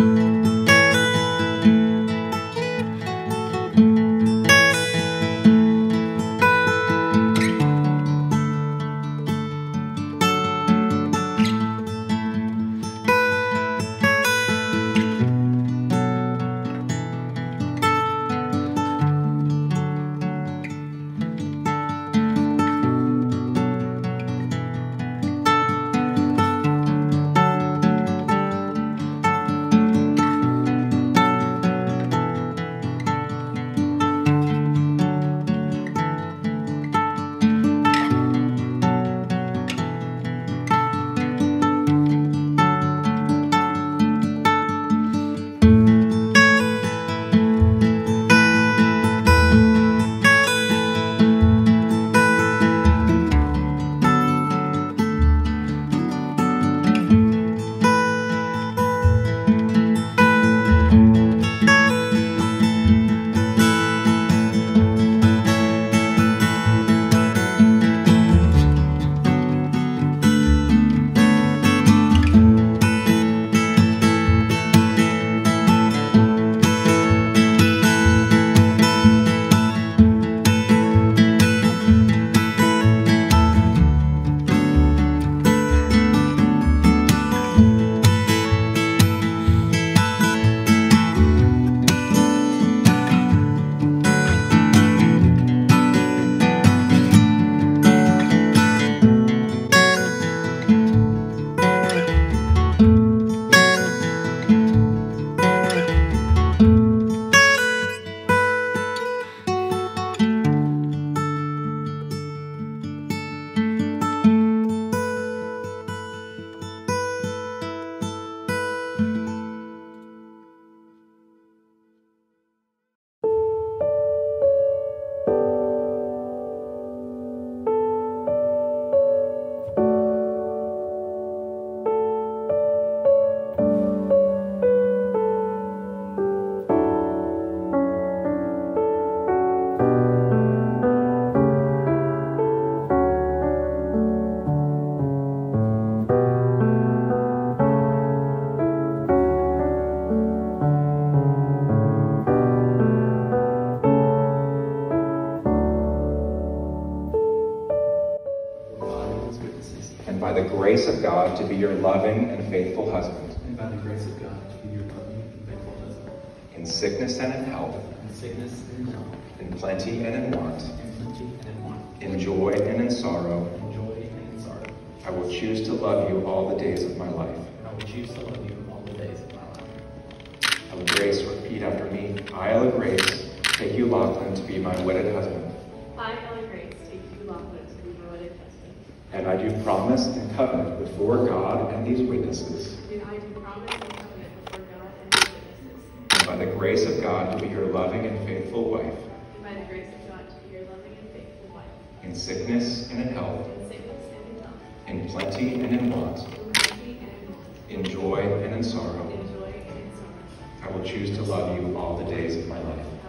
by the grace of God to be your loving and faithful husband. And by the grace of God to be your loving and faithful husband. In sickness and in health. In sickness and in health. In plenty and in want. In plenty and in want. In joy and in sorrow. In joy and in sorrow. I will choose to love you all the days of my life. I will choose to love you all the days of my life. I will Grace, repeat after me. I, Ella Grace, take you, Lachlan, to be my wedded husband. I, Ella Grace, take you, Lachlan, to be my wedded husband. And I do promise and covenant before God and these witnesses. And I do promise and covenant before God and these witnesses. And by the grace of God to be your loving and faithful wife. And by the grace of God to be your loving and faithful wife. In sickness and in health. In sickness and in health. In plenty and in want. In plenty and in want. In joy and in sorrow. In joy and in sorrow. I will choose to love you all the days of my life.